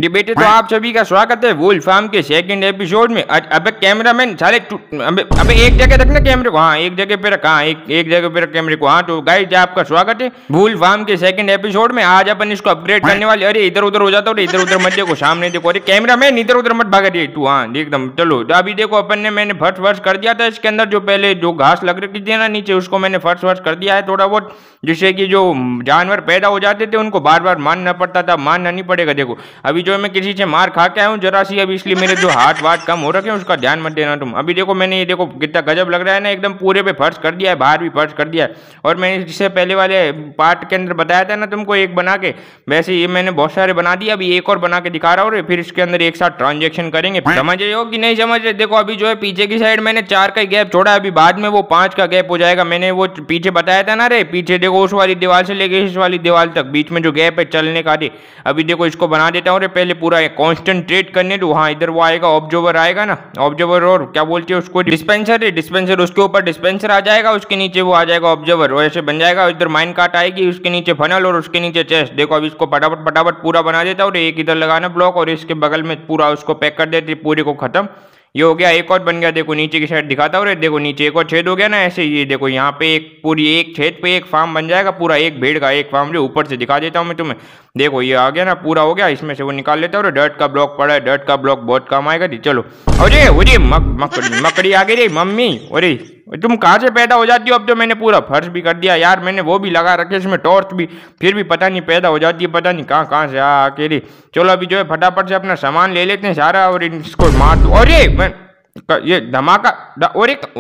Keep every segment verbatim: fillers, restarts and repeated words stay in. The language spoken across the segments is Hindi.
जी बेटे, तो आप सभी का स्वागत है वुल्फ फार्म के सेकंड एपिसोड में। अबे कैमरामैन साले, अबे अबे एक जगह रखना कैमरे को। हाँ, एक जगह पे रख। हाँ, एक एक जगह पे रख कैमरे को। हाँ, तो गाइस आपका स्वागत है वुल्फ फार्म के सेकंड एपिसोड में। आज अपन इसको अपग्रेड करने वाले। अरे इधर उधर हो जाता हो, इधर उधर मत देखो, सामने देखो। अरे कैमरामैन इधर उधर मत भागा दे तू। हाँ एकदम। चलो तो अभी देखो, अपन ने मैंने फर्स्ट वर्ष कर दिया था इसके अंदर। जो पहले जो घास लग रही थी ना नीचे, उसको मैंने फर्स्ट वर्ष कर दिया है थोड़ा बहुत, जिससे कि जो जानवर पैदा हो जाते थे उनको बार बार मारना पड़ता था। मारना नहीं पड़ेगा। देखो अभी जो मैं किसी से मार खा के आया हूँ जरा सी, अभी इसलिए मेरे जो हाथ वाट कम हो रखे हैं उसका ध्यान मत देना तुम। अभी देखो मैंने ये देखो कितना गजब लग रहा है ना, एकदम पूरे पे फर्श कर दिया है, बाहर भी फर्श कर दिया है। और मैंने इससे पहले वाले पार्ट के अंदर बताया था ना तुमको एक बना के, वैसे ये मैंने बहुत सारे बना दिए। अभी एक और बना के दिखा रहा हूँ, फिर इसके अंदर एक साथ ट्रांजेक्शन करेंगे। समझ रहे हो कि नहीं समझ रहे? देखो अभी जो है पीछे की साइड मैंने चार का गैप छोड़ा है, अभी बाद में वो पांच का गैप हो जाएगा। मैंने वो पीछे बताया था ना रे, पीछे देखो उस वाली दीवार से लेके इस वाली दीवार तक बीच में जो गैप है चलने का। अभी देखो इसको बना देता हूँ रे, पहले पूरा कॉन्स्टेंट्रेट करने दो। हाँ इधर वो आएगा, ऑब्जर्वर आएगा ना, ऑब्जर्वर और क्या बोलते हैं उसको, डिस्पेंसर है, डिस्पेंसर। उसके ऊपर डिस्पेंसर आ जाएगा, उसके नीचे वो आ जाएगा ऑब्जर्वर, वैसे बन जाएगा। इधर माइन कार्ट आएगी, उसके नीचे फनल और उसके नीचे चेस्ट। देखो अभी इसको फटाफट फटाफट पूरा बना देता हूँ। एक इधर लगाना ब्लॉक और इसके बगल में पूरा उसको पैक कर देते पूरे को खत्म। ये हो गया, एक और बन गया। देखो नीचे की साइड दिखाता हूँ रे, देखो नीचे एक और छेद हो गया ना ऐसे। ये देखो यहाँ पे एक पूरी एक छेद पे एक फार्म बन जाएगा, पूरा एक भेड़ का एक फार्म। जो ऊपर से दिखा देता हूँ मैं तुम्हें। देखो ये आ गया ना, पूरा हो गया। इसमें से वो निकाल लेता हूँ। डर्ट का ब्लॉक पड़ा है, डर्ट का ब्लॉक बहुत काम आएगा। चलो अरे अरे मक, मकड़ी मकड़ी आ गई रे मम्मी। अरे तुम कहाँ से पैदा हो जाती हो? अब तो मैंने पूरा फर्श भी कर दिया यार, मैंने वो भी लगा रखे इसमें टॉर्च भी, फिर भी पता नहीं पैदा हो जाती है, पता नहीं कहाँ कहाँ से आ अकेले। चलो अभी जो है फटाफट से अपना सामान ले लेते हैं सारा और इसको मार दो। अरे मैं ये धमाका, और एक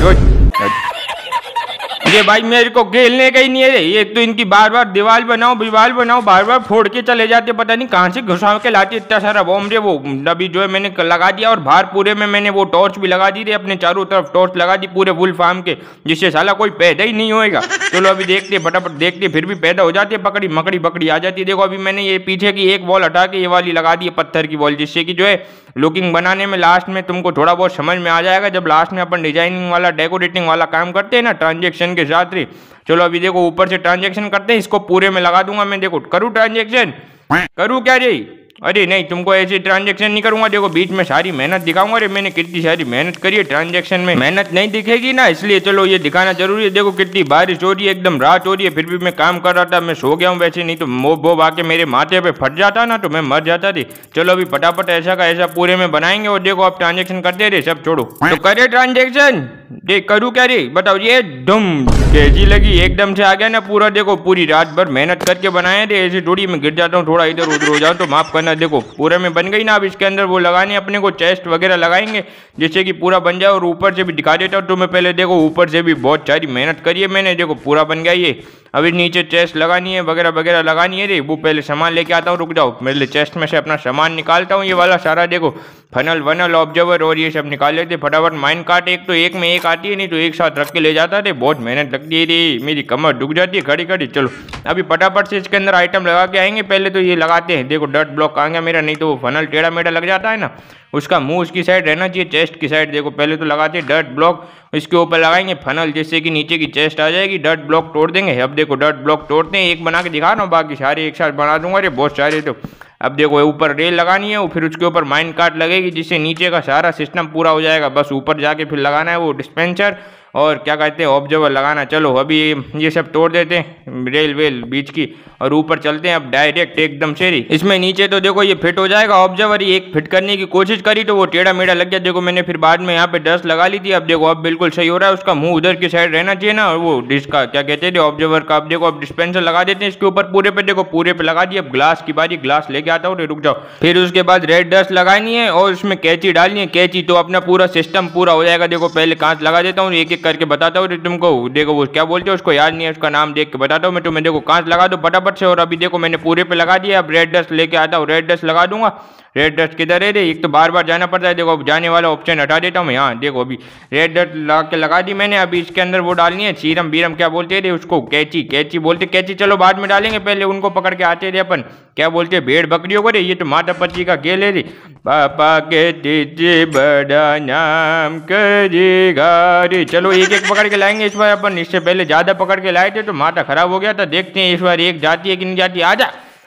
ये भाई मेरे को खेलने का ही नहीं है। एक तो इनकी बार बार दीवार बनाओ दीवार बनाओ, बार बार फोड़ के चले जाते, पता नहीं कहाँ से घुसा के लाते इतना सारा बॉम्ब रे। वो अभी जो है मैंने लगा दिया और बाहर पूरे में मैंने वो टॉर्च भी लगा दी रे, अपने चारों तरफ टॉर्च लगा दी पूरे वुल्फ फार्म के, जिससे साला कोई पैदा ही नहीं होएगा। चलो अभी देखते फटाफट देखते, फिर भी पैदा हो जाती है, पकड़ी मकड़ी पकड़ी आ जाती है। देखो अभी मैंने ये पीछे की एक वॉल हटा के ये वाली लगा दी है, पत्थर की वॉल, जिससे कि जो है लुकिंग बनाने में लास्ट में तुमको थोड़ा बहुत समझ में आ जाएगा, जब लास्ट में अपन डिजाइनिंग वाला डेकोरेटिंग वाला काम करते हैं ना ट्रांजेक्शन के साथ रे। चलो अभी देखो ऊपर से ट्रांजेक्शन करते हैं, इसको पूरे में लगा दूंगा मैं। देखो करूँ ट्रांजेक्शन, करूँ क्या रे? अरे नहीं, तुमको ऐसे ट्रांजेक्शन नहीं करूंगा। देखो बीच में सारी मेहनत दिखाऊंगा रे, मैंने कितनी सारी मेहनत करी है। ट्रांजेक्शन में मेहनत नहीं दिखेगी ना, इसलिए चलो ये दिखाना जरूरी है। देखो कितनी बारिश हो रही है, एकदम रात हो रही है, फिर भी मैं काम कर रहा था। मैं सो गया हूँ वैसे, नहीं तो मोब बोब आके मेरे माथे पे फट जाता ना तो मैं मर जाता थी। चलो अभी फटाफट ऐसा का ऐसा पूरे में बनाएंगे। और देखो आप ट्रांजेक्शन करते रहे, सब छोड़ो तो करे ट्रांजेक्शन। देख करूँ क्या रे बताओ? ये धुम तेजी लगी, एकदम से आ गया ना पूरा। देखो पूरी रात भर मेहनत करके बनाए थे, ऐसे थोड़ी मैं गिर जाता हूँ, थोड़ा इधर उधर हो जाऊँ तो माफ करना। देखो पूरे में बन गई ना। अब इसके अंदर वो लगाने अपने को चेस्ट वगैरह लगाएंगे, जिससे कि पूरा बन जाए। और ऊपर से भी दिखा देता हूँ तुम्हें पहले। देखो ऊपर से भी बहुत सारी मेहनत करी है मैंने, देखो पूरा बन गया ये। अभी नीचे चेस्ट लगानी है वगैरह वगैरह लगानी है रे। वो पहले सामान लेके आता हूँ, रुक जाओ। पहले चेस्ट में से अपना सामान निकालता हूँ, ये वाला सारा। देखो फनल वनल ऑब्जर्वर और ये सब निकाल लेते फटाफट। माइन कार्ट एक तो एक में एक आती है, नहीं तो एक साथ रख के ले जाता थे। बहुत मेहनत लगती है रे, मेरी कमर दुख जाती है खड़ी खड़ी। चलो अभी फटाफट से इसके अंदर आइटम लगा के आएंगे। पहले तो ये लगाते हैं। देखो डर्ट ब्लॉक आ गया मेरा, नहीं तो वो फनल टेढ़ा मेढ़ा लग जाता है ना, उसका मुंह उसकी साइड रहना चाहिए, चेस्ट की साइड। देखो पहले तो लगाते हैं डर्ट ब्लॉक, इसके ऊपर लगाएंगे फनल, जिससे कि नीचे की चेस्ट आ जाएगी। डर्ट ब्लॉक तोड़ देंगे। अब देखो डर्ट ब्लॉक तोड़ते हैं, एक बना के दिखा रहा हूँ, बाकी सारे एक साथ बना दूंगा रे, बहुत सारे। तो अब देखो ऊपर रेल लगानी है, फिर उसके ऊपर माइन कार्ट लगेगी, जिससे नीचे का सारा सिस्टम पूरा हो जाएगा। बस ऊपर जाके फिर लगाना है वो डिस्पेंसर और क्या कहते हैं ऑब्जर्वर लगाना। चलो अभी ये सब तोड़ देते हैं रेल वेल बीच की, और ऊपर चलते हैं अब डायरेक्ट एकदम से ही। इसमें नीचे तो देखो ये फिट हो जाएगा। ऑब्जर्वर ये एक फिट करने की कोशिश करी तो वो टेढ़ा मेढ़ा लग गया। देखो मैंने फिर बाद में यहाँ पे डस्ट लगा ली थी। अब देखो अब बिल्कुल सही हो रहा है। उसका मुंह उधर की साइड रहना चाहिए ना, और वो डिस्क का क्या कहते थे ऑब्जर्वर का। अब देखो अब डिस्पेंसर लगा देते हैं इसके ऊपर पूरे पे। देखो पूरे पे लगा दिया। अब ग्लास की बारी, ग्लास लेके आता हूँ, रुक जाओ। फिर उसके बाद रेड डस्ट लगानी है और उसमें कैंची डालनी है। कैंची तो अपना पूरा सिस्टम पूरा हो जाएगा। देखो पहले कांच लगा देता हूँ, एक एक करके बताता हूँ तुमको। देखो वो क्या बोलते हैं उसको याद नहीं है, उसका नाम देख के बताता हूँ मैं तुम्हें। देखो कांच लगा दो फटाफट से। और अभी देखो मैंने पूरे पे लगा दिया। अब रेड डस्ट लेके आता हूँ, रेड डस्ट लगा दूंगा। रेड डस्ट किधर है रे? एक तो बार बार जाना पड़ता है। देखो अब जाने वाला ऑप्शन हटा देता हूँ मैं। यहाँ देखो अभी रेड डस्ट लगा के लगा दी मैंने। अभी इसके अंदर वो डालनी है सीरम बीरम, क्या बोलते थे उसको, कैची कैची बोलते। कैची चलो बाद में डालेंगे, पहले उनको पकड़ के आते थे अपन, क्या बोलते हैं भेड़ बकरियों को रे। ये तो माता पति का खेल है रे। पापा के तीजे बड़ा नाम करेगा रे। चलो एक एक पकड़ के लाएंगे इस बार अपन। इससे पहले ज्यादा पकड़ के लाए थे तो माथा खराब हो गया था। देखते हैं इस बार एक जाती है कि नहीं जाती। आजा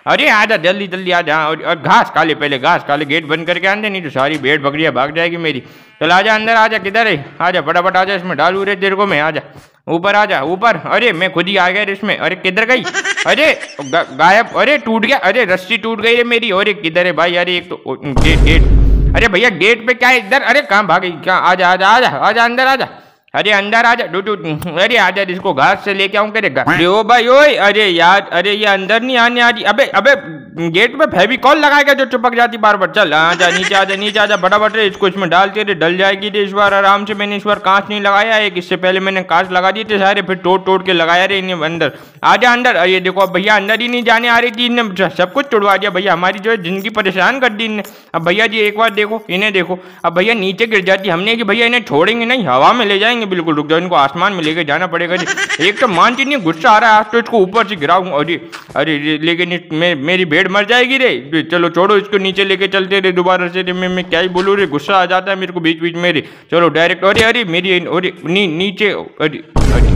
अरे आजा जल्दी जल्दी आजा, और, और घास खा ले, पहले घास खा ले, गेट बंद करके आन दे, नहीं तो सारी भेड़ बकरियां भाग जाएगी मेरी। चल आजा अंदर, आजा, किधर है, आजा फटाफट आजा, इसमें डालू रे तेरे को मैं, आजा ऊपर आजा ऊपर। अरे मैं खुद ही आ गया इसमें, अरे किधर गई, अरे गा, गायब, अरे टूट गया, अरे रस्सी टूट गई रे मेरी। अरे किधर है भाई, अरे एक तो गेट गेट, अरे भैया गेट पे क्या है इधर, अरे कहाँ भागी, कहाँ, आजा आजा आजा आजा अंदर आजा, अरे अंदर आजा टू टू, अरे आजा, इसको घास से लेके आऊं करेगा। ओ भाई ओए, अरे यार, अरे ये अंदर नहीं आने आ रही, अबे अबे गेट पे फेविकॉल लगाएगा जो चिपक जाती बार बार। चल आजा नीचे आजा नीचे आजा फटाफट रे, इसको इसमें डालते रे, डल जाएगी रे इस बार आराम से। मैंने इस बार कांच नहीं लगाया एक, इससे पहले मैंने कांच लगा दिए थे सारे, फिर तोड़ तोड़ के लगाया रे इन्हें अंदर। आजा अंदर, ये देखो अब भैया अंदर ही नहीं जाने आ रही थी, इन्हें सब कुछ तोड़वा दिया भैया, हमारी जो है जिंदगी परेशान कर दी इन्हें। अब भैया जी एक बार देखो इन्हें, देखो अब भैया नीचे गिर जाती, हमने कि भैया इन्हें छोड़ेंगे नहीं, हवा में ले जाएंगे बिल्कुल, रुक जाओ, इनको आसमान में लेके जाना पड़ेगा जी। एक तो मानती नहीं, गुस्सा आ रहा है आज तो इसको ऊपर से गिराऊंगा। अरे अरे लेकिन मे, मेरी भेड़ मर जाएगी रे, चलो छोड़ो इसको, नीचे लेके चलते रे दोबारा से। मैं मैं क्या ही बोलूँ रे, गुस्सा आ जाता है मेरे को बीच बीच में रे। चलो डायरेक्ट, अरे अरे मेरी, अरे नी, नीचे, अरे अरे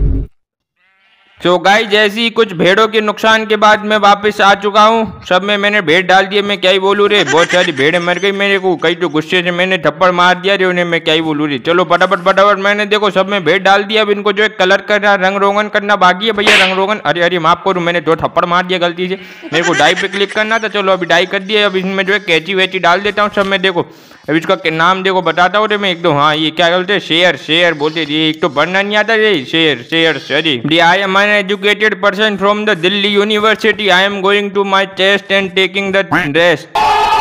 तो गाइस जैसे ही कुछ भेड़ों के नुकसान के बाद मैं वापस आ चुका हूँ, सब में मैंने भेड़ डाल दिए, मैं क्या ही बोलूँ रे, बहुत सारी भेड़ें मर गई मेरे को, कई तो गुस्से से मैंने थप्पड़ मार दिया रे उन्हें, मैं क्या ही बोलूँ रे। चलो फटाफट फटाफट मैंने देखो सब में भेड़ डाल दिया, अब इनको जो है कलर करना, रंग रोगन करना बाकी है भैया, रंग रोगन। अरे अरे माफ करूँ, मैंने दो थप्पड़ मार दिया गलती से, मेरे को डाई पे क्लिक करना था। चलो अभी डाई कर दिया, अब इसमें जो है कैची वैची डाल देता हूँ सब में। देखो अब इसका नाम देखो बताता हूँ रे मैं एक दो, हाँ ये क्या बोलते हैं, शेयर शेयर बोलते थे, एक तो पढ़ना नहीं आता रे, share share sorry. I am an educated person from the Delhi university, I am going to my chest and taking the rest.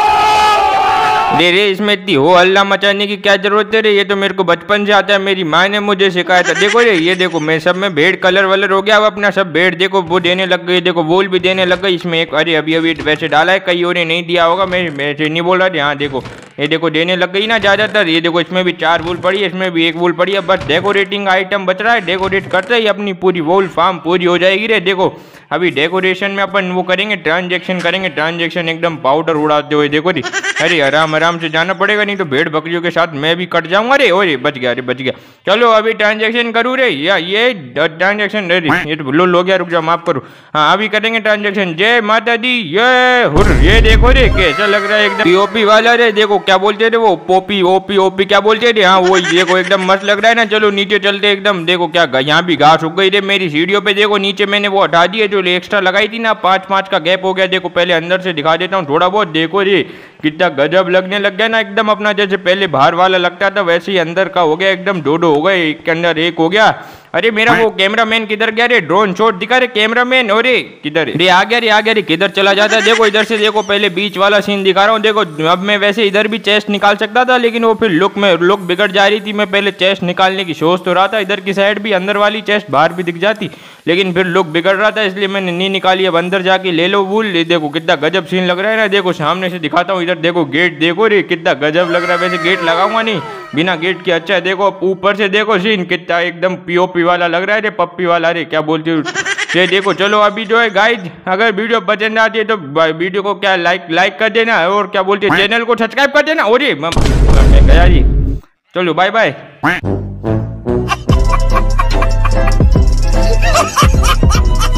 दे रे इसमें इतनी हो हल्ला मचाने की क्या जरूरत है रे, ये तो मेरे को बचपन से आता है, मेरी माँ ने मुझे सिखाया था। देखो रे ये देखो मैं सब में भेड़ कलर वलर हो गया, अब अपना सब भेड़ देखो वो देने लग गई, देखो वोल भी देने लग गई इसमें एक। अरे अभी अभी वैसे डाला है, कई और ने नहीं दिया होगा, मैं वैसे नहीं बोल रहा था। हाँ देखो ये देखो देने लग गई ना ज्यादातर, ये देखो इसमें भी चार वोल पड़ी है, इसमें भी एक वोल पड़ी है, बस डेकोरेटिंग आइटम बच रहा है, डेकोरेट करते ही अपनी पूरी वोल फार्म पूरी हो जाएगी रे। देखो अभी डेकोरेशन में अपन वो करेंगे, ट्रांजेक्शन करेंगे, ट्रांजेक्शन एकदम पाउडर उड़ाते हुए देखो री। अरे आराम आराम से जाना पड़ेगा, नहीं तो भेड़ बकरियों के साथ मैं भी कट जाऊंगा रे। ओरे बच गया, अरे बच गया। चलो अभी ट्रांजेक्शन करूँ रे, या ये ट्रांजेक्शन रे, ये तो लो हो गया, रुक जाओ माफ करो। हाँ अभी करेंगे ट्रांजेक्शन, जय माता दी, ये हुर, ये देखो रे कैसा लग रहा है एकदम पीओपी वाला रे। देखो क्या बोलते थे वो, पोपी ओपी ओपी क्या बोलते थे, हाँ वही देखो एकदम मस्त लग रहा है ना। चलो नीचे चलते एकदम, देखो क्या यहाँ भी घास उग गई रे मेरी सीढ़ियों पे। देखो नीचे मैंने वो हटा दी है जो एक्स्ट्रा लगाई थी ना, पाँच पाँच का गैप हो गया। देखो पहले अंदर से दिखा देता हूँ थोड़ा बहुत, देखो रे कितना गजब लगने लग गया ना एकदम, अपना जैसे पहले बाहर वाला लगता था वैसे ही अंदर का हो गया एकदम, दो दो हो गए, एक के अंदर एक हो गया। अरे मेरा वो कैमरामैन किधर गया रे, ड्रोन शॉट दिखा रे कैमरामैन, अरे किधर रे, आ गया रे आ गया रे, किधर चला जाता है। देखो इधर से देखो पहले बीच वाला सीन दिखा रहा हूँ। देखो अब मैं वैसे इधर भी चेस्ट निकाल सकता था, लेकिन वो फिर लुक में लुक बिगड़ जा रही थी। मैं पहले चेस्ट निकालने की सोच तो रहा था, इधर की साइड भी अंदर वाली चेस्ट बाहर भी दिख जाती, लेकिन फिर लुक बिगड़ रहा था इसलिए मैंने नहीं निकाली। अब अंदर जाके ले लो वूल। देखो कितना गजब सीन लग रहा है ना, देखो सामने से दिखाता हूँ, इधर देखो गेट देखो रे कितना गजब लग रहा है। वैसे गेट लगाऊंगा नहीं, बिना गेट के अच्छा है। देखो ऊपर से देखो सीन कितना एकदम पीओपी वाला लग रहा है रे, पप्पी वाला रे क्या बोलते हो ये देखो। चलो अभी जो है गाइज अगर वीडियो पसंद आती है तो वीडियो को क्या लाइक लाइक कर देना, और क्या बोलते हैं चैनल को सब्सक्राइब कर देना। और गया जी, चलो बाय बाय।